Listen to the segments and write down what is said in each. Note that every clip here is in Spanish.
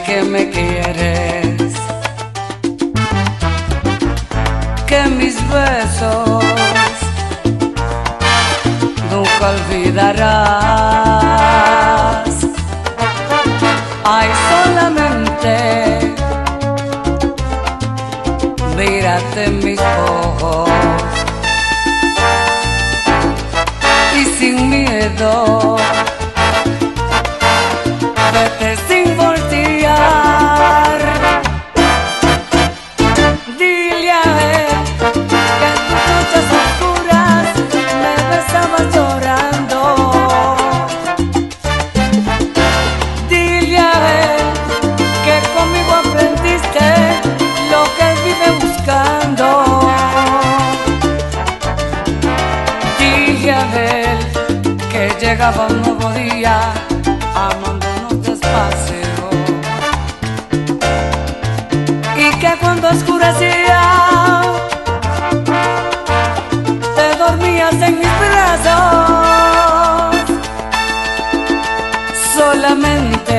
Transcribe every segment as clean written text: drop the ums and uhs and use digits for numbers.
que me quieres, que mis besos nunca olvidarás. Ay, solamente mírate en mis ojos y sin miedo vete sin voltear. Dile a él que en tus noches oscuras me besabas llorando. Dile a él que conmigo aprendiste lo que él vive buscando. Dile a él que llegaba un nuevo día amándonos despacio, y que cuando oscurecía te dormías en mis brazos. Solamente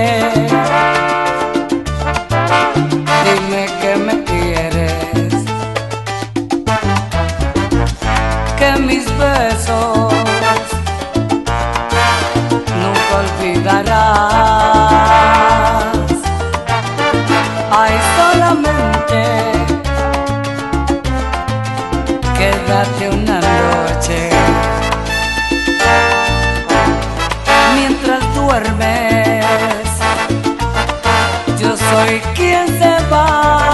dime que me quieres, que mis besos nunca olvidarás. Ay, solamente quédate una noche mientras duermes. Yo soy quien se va.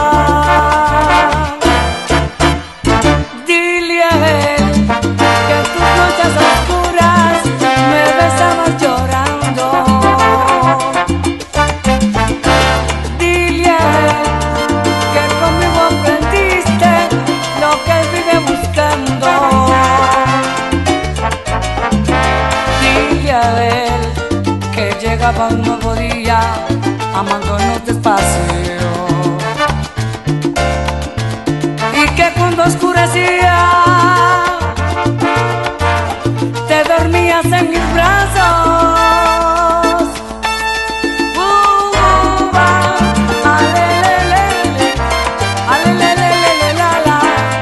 Dile a él que en tus noches oscuras me besabas llorando. Dile a él que conmigo aprendiste lo que él vive buscando. Dile a él que llegaba un nuevo día amándonos despacio, y que cuando oscurecía te dormías en mis brazos. Alelelele, alelelele, la la,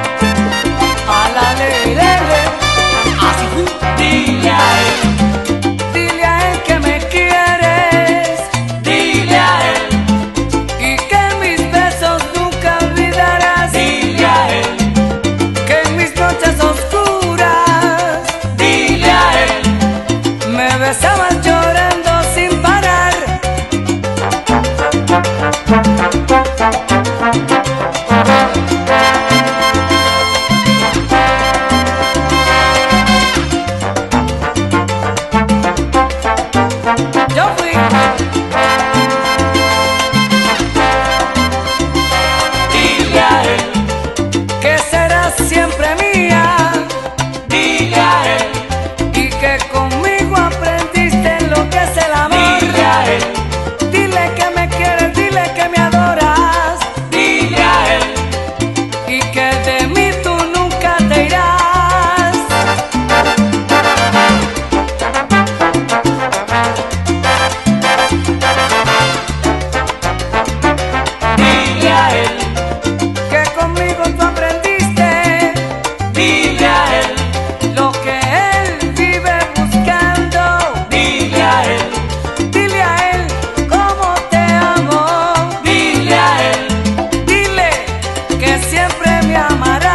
alalelele. Así fue. Dile a él que me quieres. Dile a él y que mis besos nunca olvidarás. Dile a él que en mis noches oscuras, dile a él, me besabas llorando sin parar. Yo fui. Dile a él que serás siempre mía. Dile a él y que conmigo aprendiste lo que es el amor. Dile a él, dile que me quieres, dile que me adoras. Dile a él y que de mí tú nunca te irás. Dile a él que conmigo tú aprendiste. Dile a él lo que él vive buscando. Dile a él cómo te amo. Dile a él, dile que siempre me amarás.